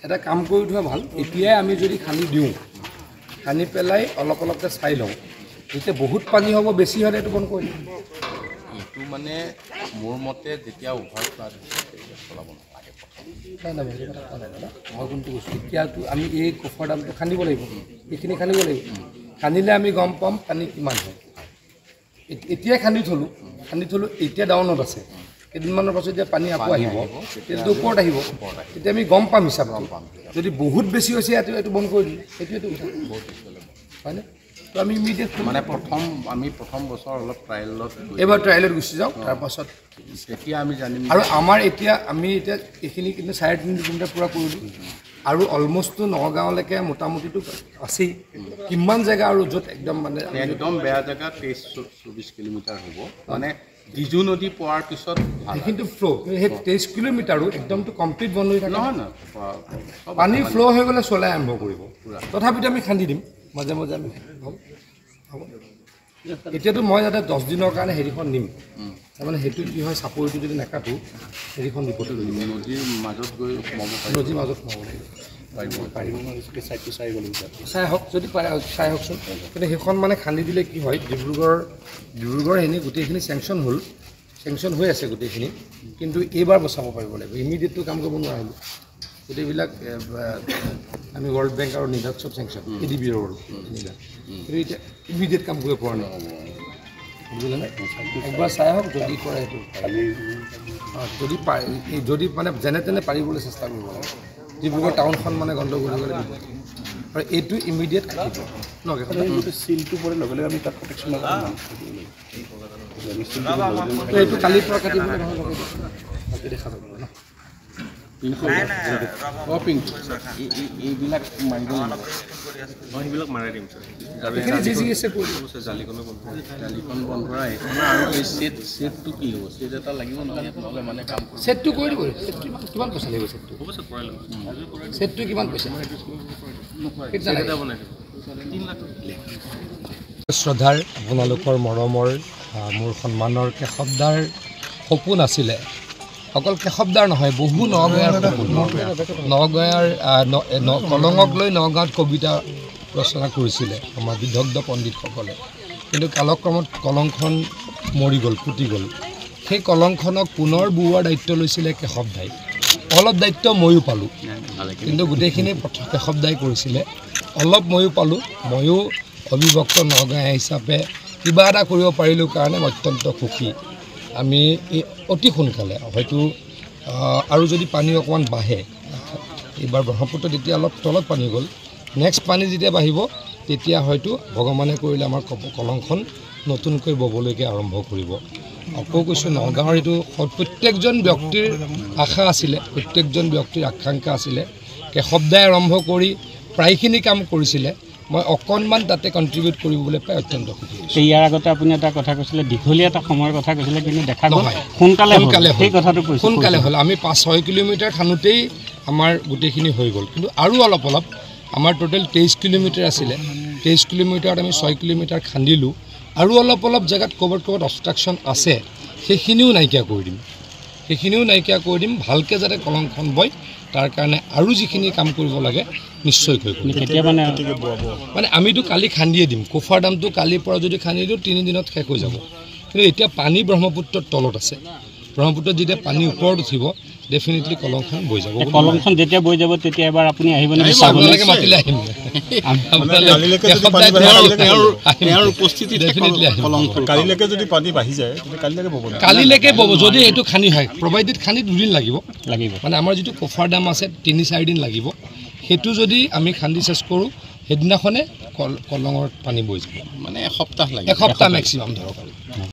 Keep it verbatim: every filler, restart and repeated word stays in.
এটা কাম কৰি থোৱা ভাল এতিয়াই আমি যদি খান্দি দিওঁ খান্দি পেলাই অলপ অলপকৈ চাই লওঁ যেতিয়া বহুত পানী হ'ব বেছি হ'লে এইটো বন্ধ কৰি দিম এইটো মানে মোৰ মতে যেতিয়া অভাৰ ফ্লাড চলাব নালাগে নাই নাই সেইটো কথা কোৱা নাই দাদা মই কোনটো কৈছোঁ এতিয়াতো আমি এই কফৰ দামটো খান্দিব লাগিব এইখিনি খান্দিব লাগিব খান্দিলে আমি গম পাম পানী কিমান হয় এতিয়াই খান্দি থলোঁ খান্দি থলোঁ এতিয়া ডাউনত আছে কেইদিনমানৰ পাছত যেতিয়া পানী আকৌ আহিব তেতিয়া ওপৰত আহিব তেতিয়া আমি গম পাম হিচাপ গম পাম যদি বহুত বেছি হৈছে ইয়াত এইটো বন্ধ কৰি দিলোঁ সেইটোৱেতো কথা হয়নে তো আমি ইমিডিয়েট মানে প্ৰথম আমি প্ৰথম বছৰ অলপ ট্ৰায়েলত এইবাৰ ট্ৰায়েলত গুচি যাওঁ তাৰপাছত তেতিয়া আমি জানিম আৰু আমাৰ এতিয়া আমি এতিয়া এইখিনি কিন্তু চাৰে তিনি কিলোমিটাৰ পূৰা কৰিলোঁ আৰু অলমষ্টটো নগাঁৱলৈকে মোটামুটিটো আছেই কিমান জেগা আৰু য'ত একদম মানে একদম বেয়া জেগা তেইছ চৌবিছ কিলোমিটাৰ হ'ব মানে ডিজু নদী পোৱাৰ পিছত কিন্তু ফ্ল' সেই তেইছ কিলোমিটাৰো একদমটো কমপ্লিট বন্ধ হৈ থাকে নহয় নহয় পানী ফ্ল' হৈ গ'লে চলাই আৰম্ভ কৰিব তথাপিতো আমি খান্দি দিম মাজে মাজে আমি হ'ব হ'ব এতিয়াতো মই যাতে দহ দিনৰ কাৰণে হেৰিখন নিম তাৰমানে সেইটো কি হয় চাপৰিটো যদি নাকাটো হেৰিখন ৰিপৰ্ট লৈ দিম নদীৰ মাজত গৈ সোমাব পাৰিব নদীৰ মাজত সোমাব লাগিব পাৰিব পাৰিব চাইডটো চাই গ'লো চাই হওক যদি পাৰে চাই হওকচোন কিন্তু সেইখন মানে খান্দি দিলে কি হয় ডিব্ৰুগড় ডিব্ৰুগড় সেইখিনি গোটেইখিনি চেংচন হ'ল চেংচন হৈ আছে গোটেইখিনি কিন্তু এইবাৰ বচাব পাৰিব লাগিব ইমিডিয়েটটো কাম কৰিব নোৱাৰিলোঁ গোটেইবিলাক আমি ৱৰ্ল্ড বেংক আৰু নিডাক চব চেংচন এ ডি বি ৰ এইবিলাক কিন্তু এতিয়া ইমিডিয়েট কাম কৰিব পৰা নাই বুজিলেনে একবাৰ চাই আহক যদি কৰে সেইটো যদি পাৰি যদি মানে যেনে তেনে পাৰিবলৈ চেষ্টা কৰিব লাগে ডিব্ৰুগড় টাউনখন মানে গণ্ডগোল হৈ গ'লে আৰু এইটো ইমিডিয়েট কাটিব চিলটো পৰে লগে লগে আমি তাত প্ৰটেকশ্যন এইটো কালিৰ পৰা কাটিবলৈ নহয় লগে ভালকৈ দেখা যাব ন এইবিলাক মাৰিব সেইবিলাক মাৰাই দিম এইখিনি যি যি আছে কৰি ছাৰ জালিখনো বন্ধ জালিখন বন্ধ কৰা এইখন আৰু এই ছেট ছেটটো কি হ'ব ছেট এটা লাগিব নহয় নহ'লে মানে কাম কৰিব ছেটটো কৰি দিব ছেটটো কিমান পইচা লাগিব ছেটটো হ'ব ছাৰ কৰাই ল'ম ছেটটো কিমান পইচা বনাই তিন লাখ শ্ৰদ্ধাৰ আপোনালোকৰ মৰমৰ মোৰ সন্মানৰ কেশৱদাৰ সপোন আছিলে অকল কেশৱদাৰ নহয় বহু নগঞাৰ সপোন নগঞাৰ কলঙক লৈ নগাঁৱত কবিতা ৰচনা কৰিছিলে আমাৰ বিদগ্ধ পণ্ডিতসকলে কিন্তু কালক্ৰমত কলংখন মৰি গ'ল ফুটি গ'ল সেই কলংখনক পুনৰ বোৱাৰ দায়িত্ব লৈছিলে কেশৱদাই অলপ দায়িত্ব ময়ো পালোঁ কিন্তু গোটেইখিনি কেশৱদাই কৰিছিলে অলপ ময়ো পালোঁ ময়ো অবিভক্ত নগাঁও হিচাপে কিবা এটা কৰিব পাৰিলোঁ কাৰণে অত্যন্ত সুখী আমি অতি সোনকালে হয়তো আৰু যদি পানী অকণমান বাঢ়ে এইবাৰ ব্ৰহ্মপুত্ৰত এতিয়া অলপ তলত পানী গ'ল নেক্সট পানী যেতিয়া বাঢ়িব তেতিয়া হয়তো ভগৱানে কৰিলে আমাৰ কলংখন নতুনকৈ ব'বলৈকে আৰম্ভ কৰিব আকৌ কৈছোঁ নগাঁৱৰ এইটো প্ৰত্যেকজন ব্যক্তিৰ আশা আছিলে প্ৰত্যেকজন ব্যক্তিৰ আকাংক্ষা আছিলে কেশৱদাই আৰম্ভ কৰি প্ৰায়খিনি কাম কৰিছিলে মই অকণমান তাতে কণ্ট্ৰিবিউট কৰিবলৈ পাই অত্যন্ত সুখী ইয়াৰ আগতে আপুনি এটা কথা কৈছিলে দীঘলীয়া এটা সময়ৰ কথা কৈছিলে কিন্তু দেখা গ'ল সোনকালে সোনকালে সেই কথাটো সোনকালে হ'ল আমি পাঁচ ছয় কিলোমিটাৰ খানোতেই আমাৰ গোটেইখিনি হৈ গ'ল কিন্তু আৰু অলপ অলপ আমাৰ টোটেল তেইছ কিলোমিটাৰ আছিলে তেইছ কিলোমিটাৰত আমি ছয় কিলোমিটাৰ খান্দিলোঁ আৰু অলপ অলপ জেগাত ক'ৰবাত ক'ৰবাত অবষ্ট্ৰাকশ্যন আছে সেইখিনিও নাইকিয়া কৰি দিম সেইখিনিও নাইকিয়া কৰি দিম ভালকৈ যাতে কলংখন বয় তাৰ কাৰণে আৰু যিখিনি কাম কৰিব লাগে নিশ্চয়কৈ কেতিয়া মানে মানে আমিতো কালি খান্দিয়ে দিম কোফাৰ দামটো কালিৰ পৰা যদি খান্দি দিওঁ তিনিদিনত শেষ হৈ যাব কিন্তু এতিয়া পানী ব্ৰহ্মপুত্ৰৰ তলত আছে ব্ৰহ্মপুত্ৰত যেতিয়া পানী ওপৰত উঠিব ডেফিনেটলি কলংখন বৈ যাব কলংখন যেতিয়া বৈ যাব তেতিয়া এবাৰ আপুনি আহিব নেকি আপোনালোকে মাতিলে আহিম কালিলৈকে যদি পানী বাঢ়ি যায় কালিলৈকে ব'ব কালিলৈকে ব'ব যদি এইটো খান্দি হয় প্ৰভাইডেড খান্দি দুদিন লাগিব লাগিব মানে আমাৰ যিটো কোফাৰ দাম আছে তিনি চাৰিদিন লাগিব সেইটো যদি আমি খান্দি চেছ কৰোঁ সেইদিনাখনে কল কলঙৰ পানী বৈ যাব মানে এসপ্তাহ লাগে এসপ্তাহ মেক্সিমাম ধৰক